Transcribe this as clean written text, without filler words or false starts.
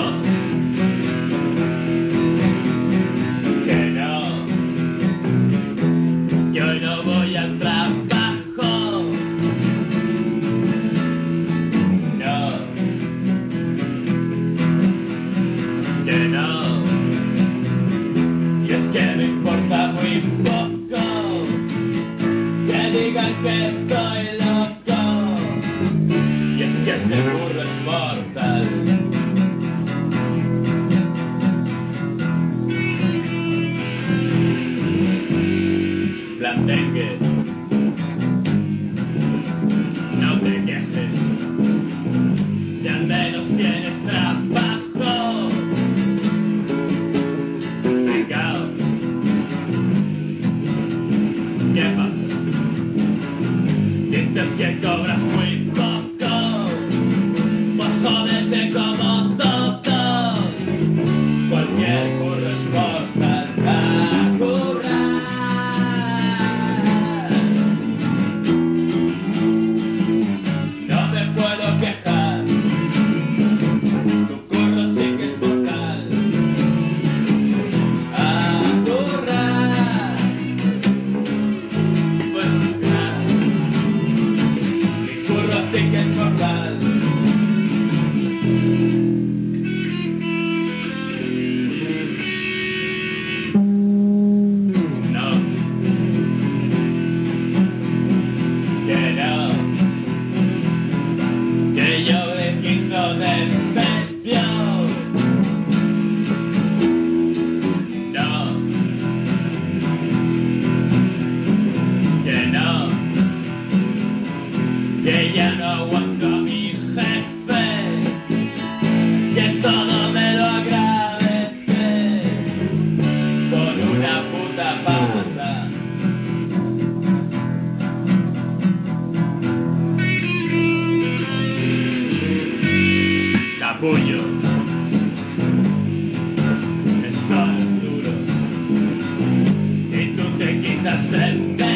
que no, yo no voy al trabajo, no, que no, y es que me importa muy poco que digan que estoy loco, y es que este burro es mortal. Blandengue, no te quejes, ya al menos tienes trabajo. Pecado, ¿qué pasa? Dices que cobras muy poco, pues jódete como todos. Cualquier burro es mortal a currar. No me puedo quejar, tu curro sí que es mortal a currar. Pues nada, mi curro sí que es mortal. No, que no, que yo me quito del medio. No, que no, que ya no aguanto a mi jefe, que todo me lo agradece con una puta pata. Capullo, eso es duro, y tú te quitas del medio.